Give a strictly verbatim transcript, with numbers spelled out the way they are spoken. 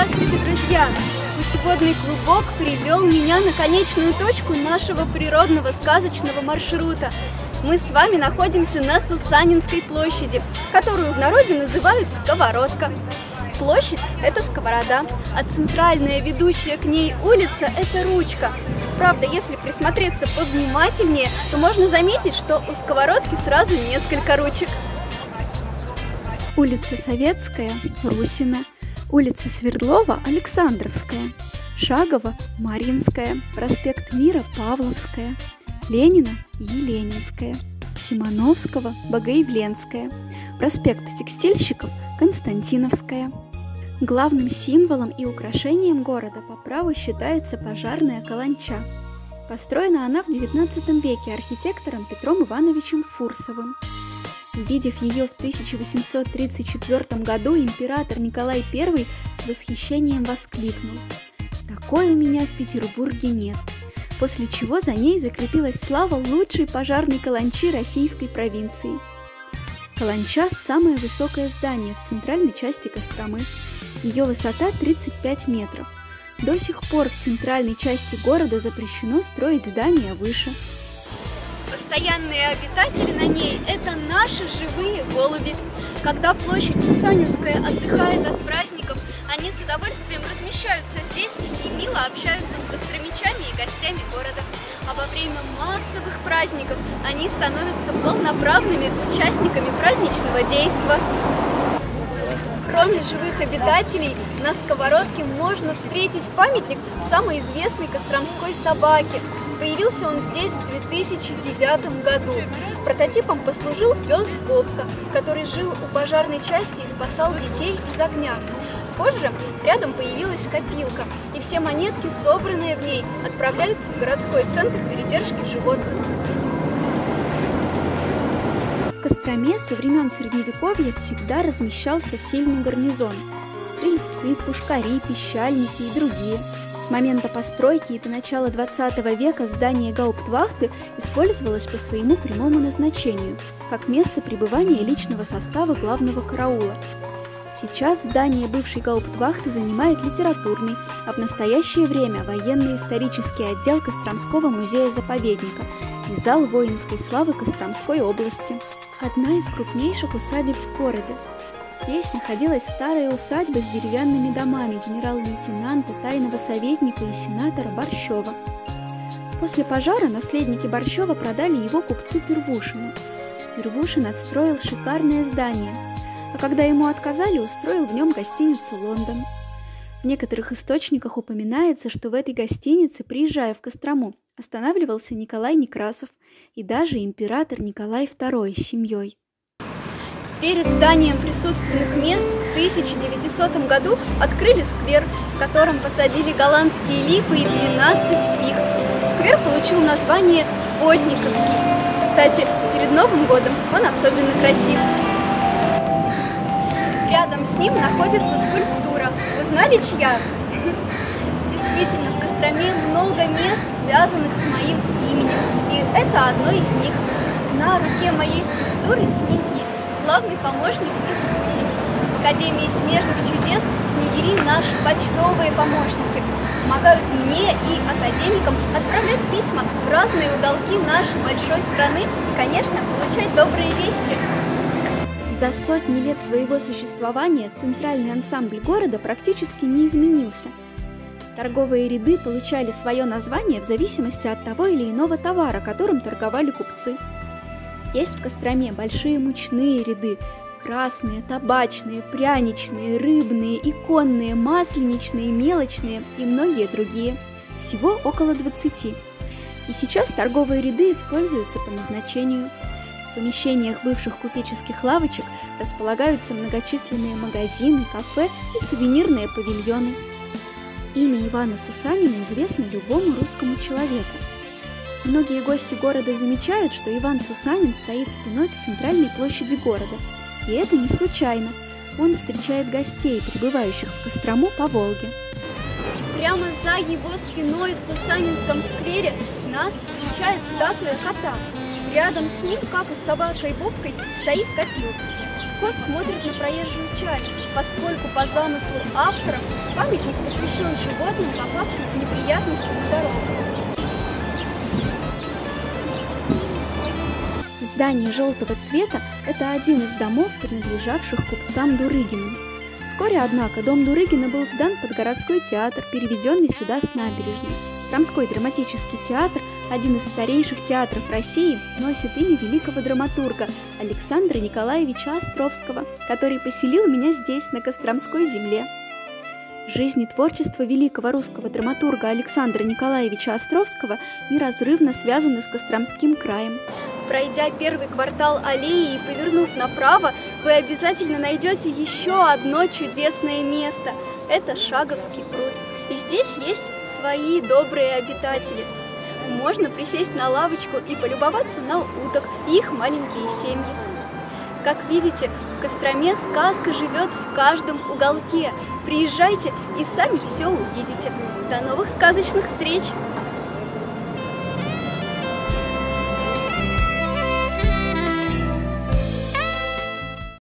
Здравствуйте, друзья! Путеводный клубок привел меня на конечную точку нашего природного сказочного маршрута. Мы с вами находимся на Сусанинской площади, которую в народе называют Сковородка. Площадь – это сковорода, а центральная ведущая к ней улица – это Ручка. Правда, если присмотреться повнимательнее, то можно заметить, что у сковородки сразу несколько ручек. Улица Советская – Русина, улица Свердлова – Александровская, Шагова – Маринская, проспект Мира – Павловская, Ленина – Еленинская, Симоновского – Богоявленская, проспект Текстильщиков – Константиновская. Главным символом и украшением города по праву считается пожарная каланча. Построена она в девятнадцатом веке архитектором Петром Ивановичем Фурсовым. Увидев ее в тысяча восемьсот тридцать четвёртом году, император Николай Первый с восхищением воскликнул: «Такой у меня в Петербурге нет», после чего за ней закрепилась слава лучшей пожарной каланчи российской провинции. Каланча – самое высокое здание в центральной части Костромы. Ее высота тридцать пять метров. До сих пор в центральной части города запрещено строить здания выше. Постоянные обитатели на ней – это наши живые голуби. Когда площадь Сусанинская отдыхает от праздников, они с удовольствием размещаются здесь и мило общаются с костромичами и гостями города. А во время массовых праздников они становятся полноправными участниками праздничного действа. Кроме живых обитателей, на Сковородке можно встретить памятник самой известной костромской собаке. Появился он здесь в две тысячи девятом году. Прототипом послужил пес Бобка, который жил у пожарной части и спасал детей из огня. Позже рядом появилась копилка, и все монетки, собранные в ней, отправляются в городской центр передержки животных. В Костроме со времен Средневековья всегда размещался сильный гарнизон – стрельцы, пушкари, пищальники и другие. С момента постройки и до начала двадцатого века здание гауптвахты использовалось по своему прямому назначению, как место пребывания личного состава главного караула. Сейчас здание бывшей гауптвахты занимает литературный, а в настоящее время военно-исторический отдел Костромского музея-заповедника и зал воинской славы Костромской области. Одна из крупнейших усадеб в городе. Здесь находилась старая усадьба с деревянными домами генерал-лейтенанта, тайного советника и сенатора Борщева. После пожара наследники Борщева продали его купцу Первушину. Первушин отстроил шикарное здание, а когда ему отказали, устроил в нем гостиницу «Лондон». В некоторых источниках упоминается, что в этой гостинице, приезжая в Кострому, останавливался Николай Некрасов и даже император Николай Второй с семьей. Перед зданием присутственных мест в тысяча девятисотом году открыли сквер, в котором посадили голландские липы и двенадцать пихт. Сквер получил название Водниковский. Кстати, перед Новым годом он особенно красив. Рядом с ним находится скульптура. Вы знали, чья? Действительно, в Костроме много мест, связанных с моим именем, и это одно из них. На руке моей скульптуры снеги, главный помощник и спутник. В Академии снежных чудес снегири – наши почтовые помощники. Помогают мне и академикам отправлять письма в разные уголки нашей большой страны и, конечно, получать добрые вести. За сотни лет своего существования центральный ансамбль города практически не изменился. Торговые ряды получали свое название в зависимости от того или иного товара, которым торговали купцы. Есть в Костроме большие мучные ряды – красные, табачные, пряничные, рыбные, иконные, масленичные, мелочные и многие другие. Всего около двадцати. И сейчас торговые ряды используются по назначению. В помещениях бывших купеческих лавочек располагаются многочисленные магазины, кафе и сувенирные павильоны. Имя Ивана Сусанина известно любому русскому человеку. Многие гости города замечают, что Иван Сусанин стоит спиной к центральной площади города. И это не случайно. Он встречает гостей, прибывающих в Кострому по Волге. Прямо за его спиной в Сусанинском сквере нас встречает статуя кота. Рядом с ним, как и с собакой Бобкой, стоит копилка. вход смотрит на проезжую часть, поскольку по замыслу автора памятник посвящен животным, попавшим в неприятности на дорогах. Здание желтого цвета – это один из домов, принадлежавших купцам Дурыгиным. Вскоре, однако, дом Дурыгина был сдан под городской театр, переведенный сюда с набережной. Стромской драматический театр, один из старейших театров России, носит имя великого драматурга Александра Николаевича Островского, который поселил меня здесь, на Костромской земле. Жизнь и творчество великого русского драматурга Александра Николаевича Островского неразрывно связаны с Костромским краем. Пройдя первый квартал аллеи и повернув направо, вы обязательно найдете еще одно чудесное место. Это Шаговский пруд. И здесь есть свои добрые обитатели. Можно присесть на лавочку и полюбоваться на уток и их маленькие семьи. Как видите, в Костроме сказка живет в каждом уголке. Приезжайте и сами все увидите. До новых сказочных встреч!